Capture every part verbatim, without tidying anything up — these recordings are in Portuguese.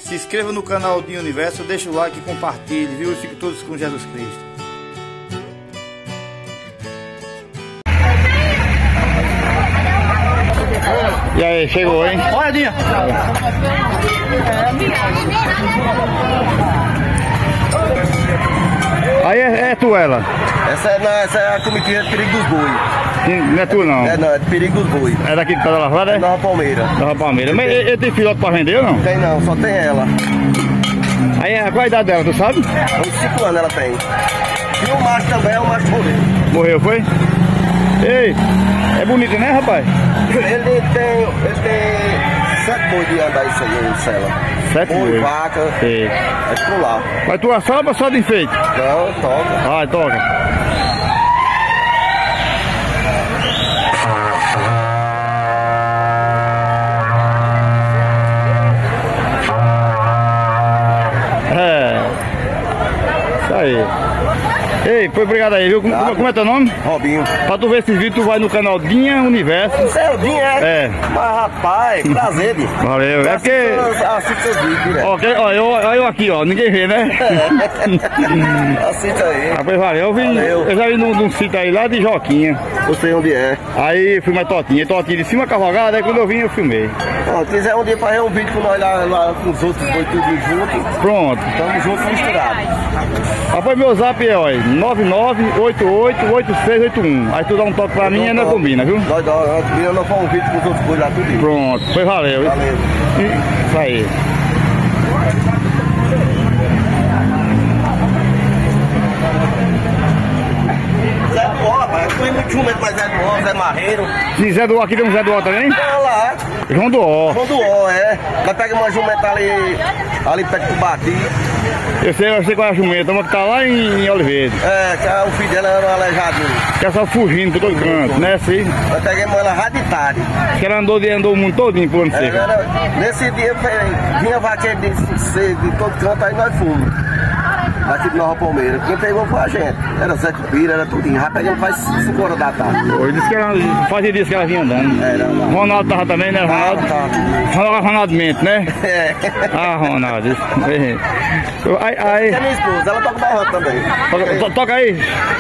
Se inscreva no canal Dinho Universo, deixa o like e compartilhe, viu? E fiquem todos com Jesus Cristo. E aí, chegou, hein? Olha, Dinha! Aí é, é tu ela? Essa é, não, essa é a comitiva de Perigo dos Boi. Não é tu não? É, não, é de Perigo dos Boi. É daqui de Pedra Lavada, é? Nova Palmeira. Nova Palmeira. Mas ele, ele tem filhote pra vender ou não? Tem não, só tem ela. Aí qual a idade dela, tu sabe? Uns cinco anos ela tem. E o macho também, o macho morreu. Morreu, foi? Ei, é bonito, né, rapaz? Ele tem, ele tem sete boi de andar isso aí, em cela. Sete boi? Boi, vaca, Sei. é por lá. Mas tu assava só de enfeite? Não, toca. Vai, toca. É. Isso aí. Ei, foi obrigado aí, viu? Como, como é teu nome? Robinho. Pra tu ver esses vídeos, tu vai no canal Dinha Universo. Isso é o Dinha, é? É. Mas rapaz, prazer, bicho. Valeu, é porque... Assista seus vídeos, né? Ó, que- ó, eu, ó, eu aqui, ó, ninguém vê, né? Assista aí. Rapaz, valeu, eu, vi, Valeu. eu já vi num, num sítio aí lá de Joquinha. Eu sei onde é. Aí fui mais Totinha, Totinha de cima cavalgada, aí quando eu vim eu filmei. Ó, se quiser um dia fazer um vídeo com nós lá, lá com os outros boi tudo junto, Pronto. estamos juntos misturados. Rapaz, meu zap é, ó, nove nove oito oito oito seis oito um. Aí tu dá um toque pra mim e nós combina, viu? Nós nós não faz um vídeo com os outros boi lá tudo. Pronto, foi valeu. viu? Valeu. Isso aí. Zé do Ó, rapaz, eu fui muito jumento, mas Zé do Ó, Zé Marreiro. E Zé do Ó, aqui tem um Zé do Ó também? Olha lá, João do Ó. João do Ó, é. Nós pegamos uma jumenta ali, ali perto do Bati. Eu sei, eu sei qual é a jumenta, uma que tá lá em, em Oliveira. É, que a- o filho dela era um aleijadinho. Que é só fugindo por todo canto, né? Assim. Nós pegamos ela raditade. Que ela andou, de, andou o mundo todinho por onde É, seca. era- nesse dia foi- vinha vaqueiro de, de, de todo canto, aí nós fomos. Daqui de Nova Palmeira. Quem pegou foi a gente. Era Zé Cupira, era tudinho. Já pegamos faz cinco horas da tarde. Eu disse que ela fazia dias que ela vinha andando. Era lá. Ronaldo tava também, né, Ronaldo? Tava, Ronaldo, Ronaldo Mente, né? É. Ah, Ronaldo. isso. Aí, aí. É minha esposa, ela toca barrote também. Toca, to- toca aí.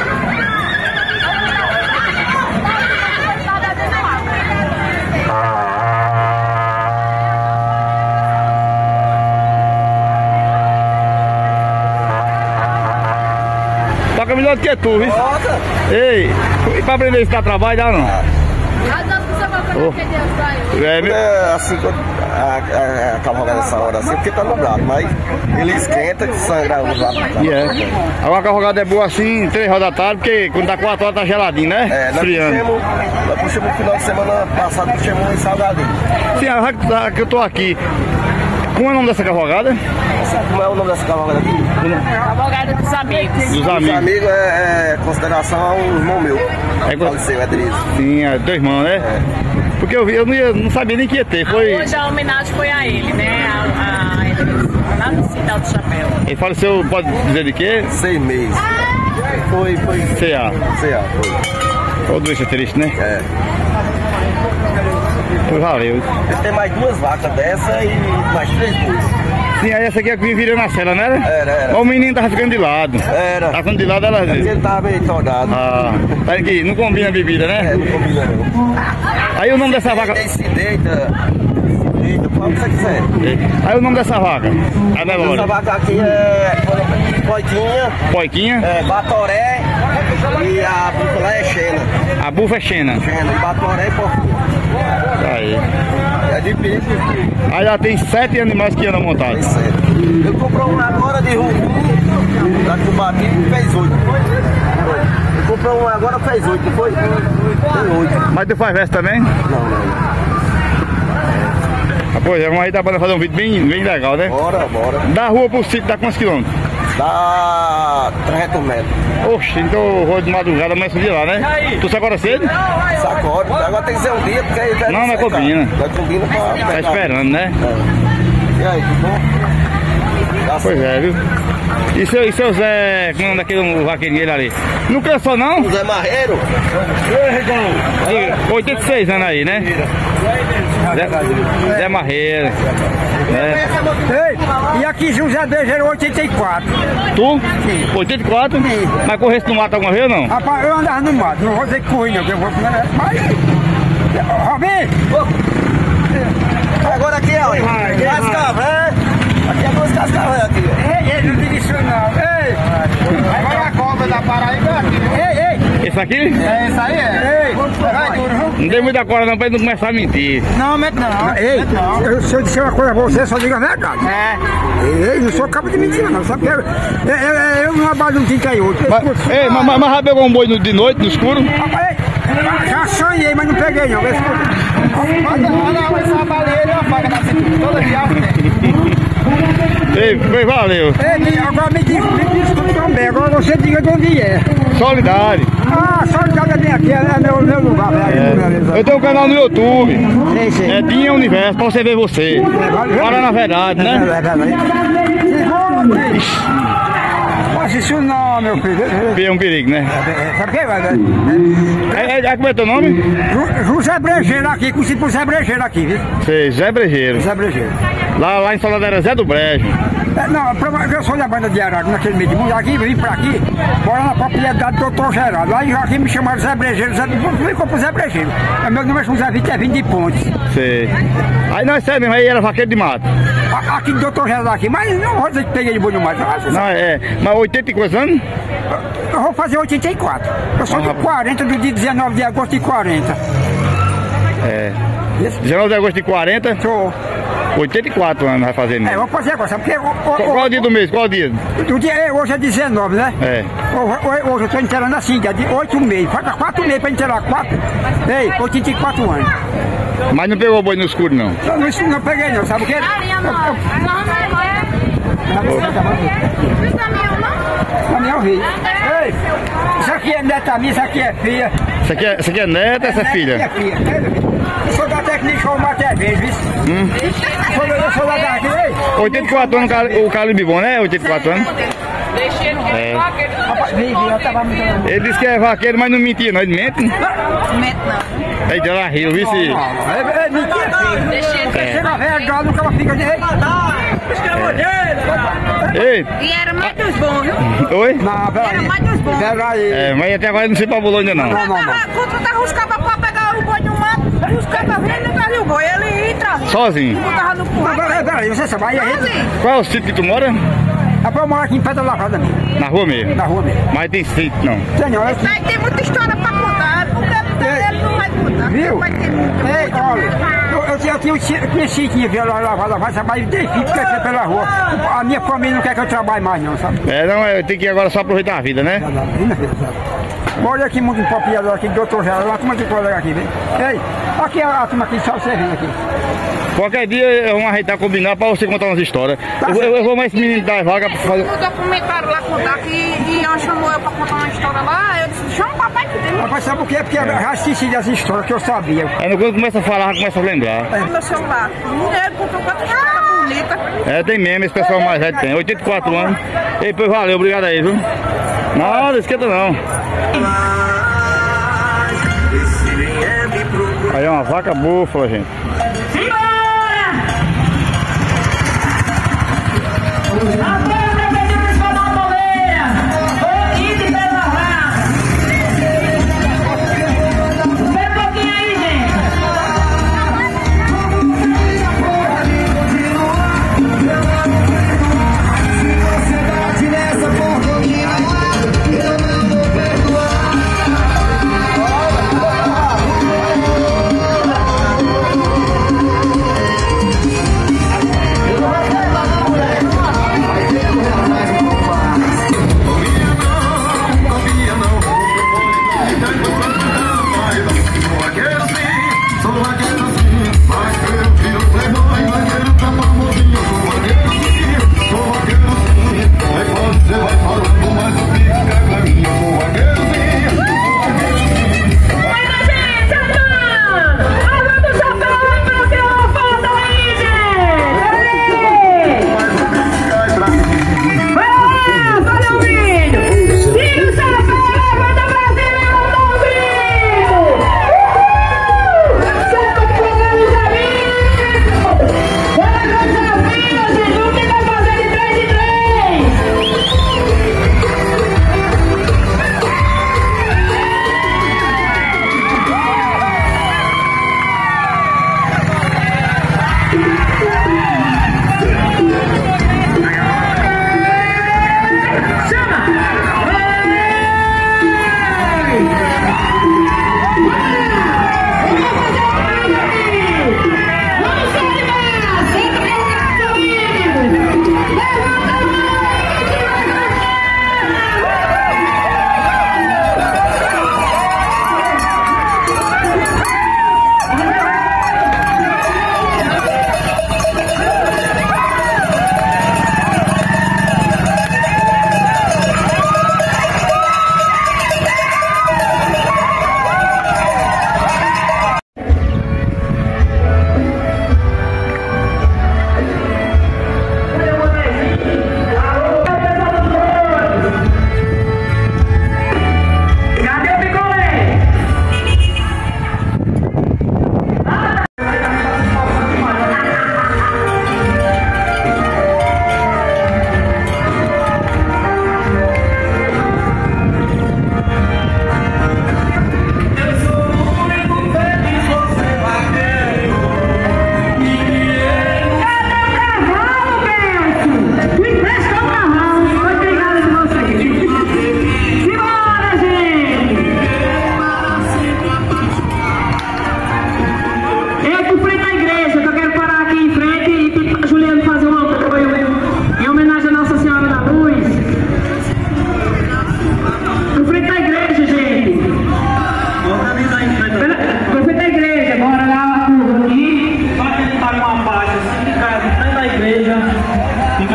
Toca melhor do que tu, viu? Toca. Ei, e pra aprender isso dá trabalho, dá não? Oh. É, meu... É assim, quando a, a, a cavalgada nessa hora assim, porque tá nublado, mas ele esquenta e sangra os lados. E é. Agora a cavalgada é boa assim, três horas da tarde, porque quando dá quatro horas tá geladinho, né? É, nós Esfriando. puxamos, nós puxamos no final de semana passado, puxamos em Salgadinho. Sim, já que tá- que eu tô aqui. Como é o nome dessa cavalgada? Sabe como é o nome dessa cavalgada aqui? Cavalgada dos amigos. Dos Os amigos. amigos é, é consideração ao irmão meu. É, Faleceu, é Drizzy. sim, é dois irmãos, né? Porque eu vi, eu não, ia, não sabia nem que ia ter. Foi. Hoje a homenagem foi a ele, né? A, a Edris, lá no Cidade do Chapéu. Ele faleceu, pode dizer de quê? Seis meses. Foi, foi. C A. Sei lá, foi. Ou doença triste, né? É. Foi valeu. Ele tem mais duas vacas dessa e mais três bois. Sim, aí essa aqui é que virou na cela, não era? Era, era. Mas o menino tava ficando de lado. Era. Tá ficando de lado, ela. Ele tava meio tordado. Ah, tá aqui, não combina a bebida, É, né? não combina não. Aí o nome dessa vaca. Ele se deita, se deita, fala o que você quiser. Aí o nome dessa vaca. A Essa memória. vaca aqui é Poitinha, Poiquinha. é Batoré e a búfala é Xena. A bufa é Xena. Xena, e Batoré e Porquinha. Tá aí. É de perigo. Aí já tem sete animais que andam montados. Eu comprei um agora de Rubim, lá que eu bati e fez oito. Eu comprei um agora, fez oito, não foi? Tem oito. Mas tu faz verso também? Não, não. Ah, pois é, vamos aí dar pra fazer um vídeo bem, bem legal, né? Bora, bora. Da rua pro sítio dá quantos quilômetros? Dá trezentos metros. Oxe, então eu vou de madrugada, amanhã de lá, né? Tu sai agora cedo? Sacode. Agora tem que ser um dia, porque aí vai Não, não é secar. combina. Vai combina pra Tá pegar. esperando, né? É. E aí, tudo bom? Dá Pois é, viu? E seu, e seu Zé, como é o nome daquele vaqueirinho ali? Não cansou não? O Zé Marreiro? Diga, oitenta e seis anos aí, né? Zé, Zé Marreira. Né? E aqui José Brejeiro oitenta e quatro. Tu? Sim. oitenta e quatro? Sim. Mas corresse no mato alguma vez ou não? Rapaz, eu andava no mato, não vou dizer que corri não, que eu vou... Mas... Robin! Agora aqui, ó. Cascavel, né? Aqui é duas cascavel aqui. Ei, ei, não diga isso não. Ei! Agora a cobra da Paraíba aqui. Ei, ei! Esse aqui? É isso aí, é. Ei! Vai, duro, Não tem muita corda não pra ele não começar a mentir. não, mete não. Ei, não. Eu, se eu disser uma coisa pra você, só diga a verdade. É. Ei, não sou cabo de mentira não, sabe? Eu, eu, eu, eu não abalo um trinta e oito. Mas, ei, mas, mas, mas já pegou um boi no, de noite, no escuro? Rapaz, já sonhei, mas não peguei não. Olha, olha essa baleia, uma faca na cintura, toda viagem. Ei, foi, valeu. Ei, agora me diz, me diz tudo também, agora você diga de onde é. Solidade. Ah, Solidade é bem aqui, é meu, meu lugar, velho. É. Eu tenho um canal no YouTube. Sim, sim. É Dinha Universo, pra você ver você. Fala na verdade, né? Mas isso não, meu filho. É um perigo, né? Sabe quem vai? É, é, é, como é teu nome? José Brejeiro aqui, conheci por Zé Brejeiro aqui, viu? Sei, Zé Brejeiro. Zé Brejeiro. Lá, lá em Solidade era Zé do Brejo. É, não, eu sou da banda de Arago, naquele meio de mundo. Aqui, vim pra aqui, mora na propriedade do doutor Geraldo. Lá aqui me chamaram Zé Brejeiro, Zé, ficou pro Zé Brejeiro. Meu nome é José Vitor Vindo de Pontes. Sei. Aí nós sabemos, aí era vaqueiro de mato. A, aqui do doutor Geraldo aqui, mas não vou dizer que peguei de boi no mato. Não, é, mas oitenta e quantos anos? Eu vou fazer oitenta e quatro. Eu sou de quarenta, do dia dezenove de agosto de quarenta. É. dezenove de agosto de quarenta? Sou. oitenta e quatro anos vai fazer É, mesmo. vou fazer agora, sabe? Porque... O, o, Qual, qual é o dia do mês? Qual é o dia? O dia, hoje é dezenove, né? É. Hoje, hoje eu tô inteirando assim, dia de oito meses. Falta quatro meses pra inteirar quatro. Ei, oitenta e quatro anos. Mas não pegou boi no escuro, não? Não, não, não peguei não, sabe o quê? Caminhão Rio. Ei, isso aqui é neta minha, isso aqui é filha. Isso aqui é, isso aqui é neta, essa é filha? É filha. Eu sou da técnica ou mate é vez, viu? Hum. Eu sou, eu sou da daqui, ei. oitenta e quatro anos o calibre bom, né? oitenta e quatro anos. É. Rapaz, vem, vem, eu tava muito... Ele disse que é vaqueiro, mas não mentia, não. Ele mente? Mente não. Aí ela riu, viu se... É, é mentira, filho. Porque chega velho, galo, nunca fica de rei. Ei! E era mais dos bons, viu? Oi? Não, peraí. Era mais dos bons. Peraí. É, mas até agora não se pabulou ainda não. Não, não, não. Contratava os cabas pra pegar o boi no mato, e os cabas vinham e não o boi, ele entra. Sozinho? Botava no Não, curral. peraí, peraí, você sabe, aí a gente... Sozinho. Qual é o sítio que tu mora? Rapaz, eu moro aqui em Pedra Lavrada mesmo, Na rua mesmo? na rua mesmo. Mas tem sítio, não. Senhor, eu... Aí tem muita história pra contar, porque ele não vai contar. Viu? Vai ter muita. Ei, olha, eu, eu, tinha- eu tinha um conheci que ia lá lavar, lavar, trabalho de filho, porque é pela rua. A minha família não quer que eu trabalhe mais não, sabe? É, não, eu tenho que agora só aproveitar a vida, né? Olha aqui muito empopiado aqui, doutor Geraldo, a turma de colega aqui, vem. Ei, aqui a, a turma aqui, só servindo aqui. Qualquer dia vamos ajeitar, combinar pra você contar umas histórias. Eu, vou- eu vou mais esse menino da vaga pra fazer... O documentário lá contar que e ela chamou eu pra contar uma história lá, eu disse, chama o papai que tem. Rapaz, sabe por quê? Porque eu já assisti as histórias que eu sabia. Aí no quando começa a falar, já começa a lembrar. Meu celular. Ele contou quatro histórias bonitas. É, tem mesmo, esse pessoal mais velho tem. oitenta e quatro anos. Ei, pois valeu, obrigado aí, viu? Não, não esquenta não. Aí é uma vaca búfala, gente.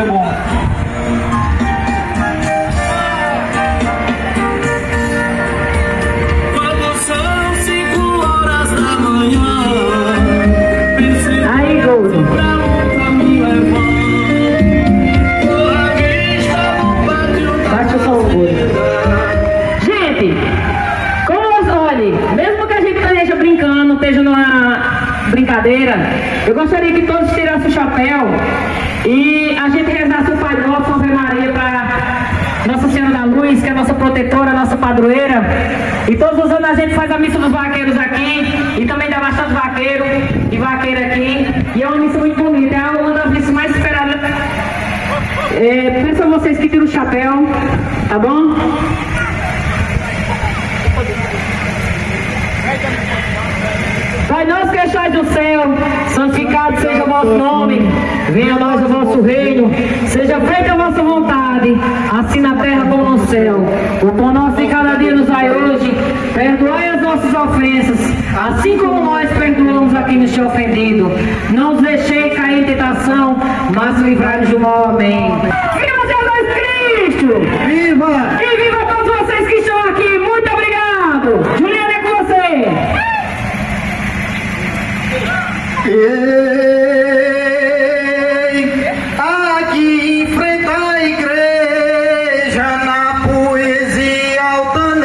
é bom. Quando são cinco horas da manhã, aí, Goldo. Bate o som, gente, como, olha, mesmo que a gente esteja brincando, esteja numa brincadeira, eu gostaria que todos tirassem o chapéu e a gente rezasse o Pai Nosso, Ave Maria, para Nossa Senhora da Luz, que é a nossa protetora, nossa padroeira. E todos os anos a gente faz a missa dos vaqueiros aqui, e também dá bastante vaqueiro e vaqueira aqui. E é uma missa muito bonita, é uma das missas mais esperadas. É, peço a vocês que tirem o chapéu, tá bom? Pai nosso que estais no céu, santificado seja o vosso nome, venha a nós o vosso reino, seja feita a vossa vontade, assim na terra como no céu. O pão nosso de cada dia nos dai hoje, perdoai as nossas ofensas, assim como nós perdoamos a quem nos tem ofendido. Não nos deixei cair em tentação, mas livrai-nos do mal. Amém. Viva Jesus Cristo! Viva! E viva todos vocês que estão aqui, muito obrigado! Juliana, é com você! Ei, aqui em frente à igreja, na poesia altaneira,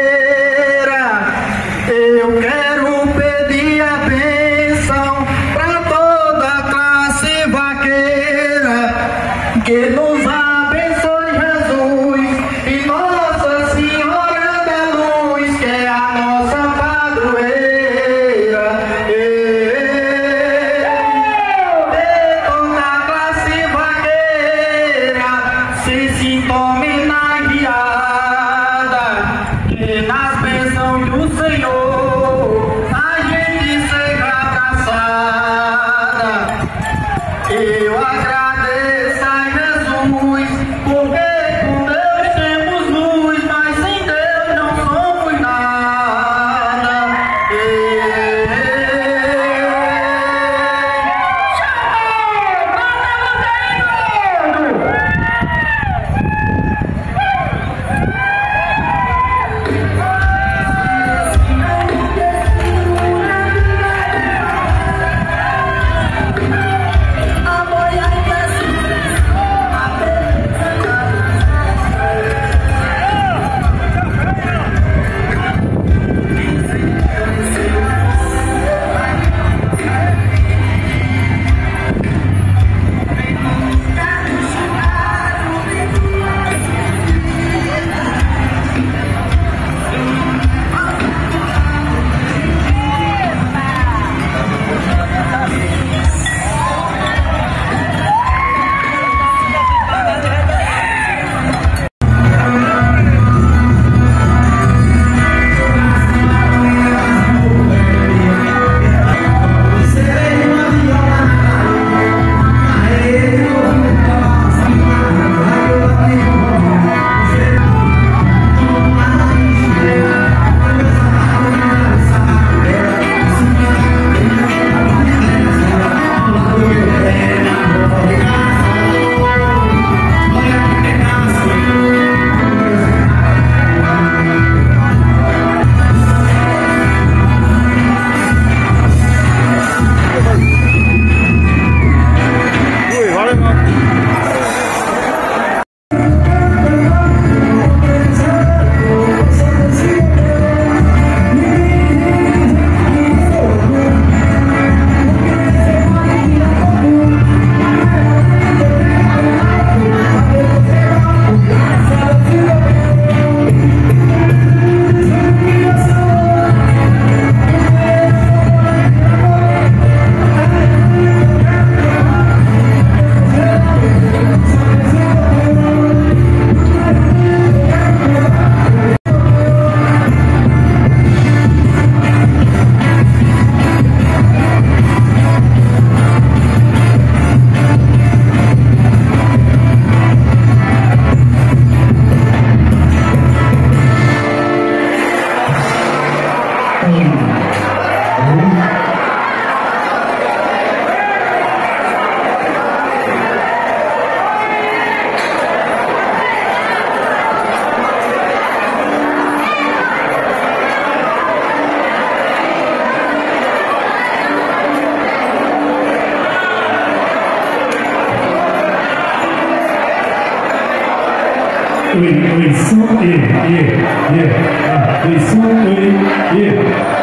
eu quero pedir a bênção pra toda a classe vaqueira, que nos abençoe Jesus e Nossa Senhora da Luz, que é a nossa padroeira. oi, oi, som, e, e, e. Ah, oi, som, oi, e.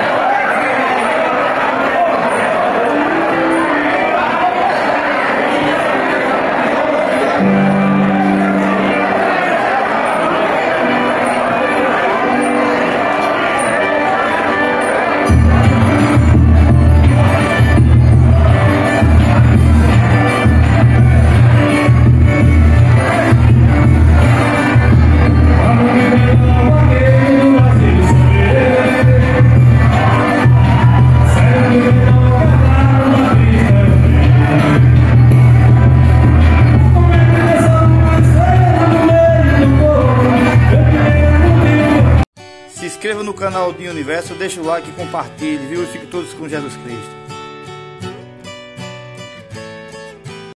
Se inscreva no canal Dinho Universo, deixa o like e compartilhe, viu? E fiquem todos com Jesus Cristo.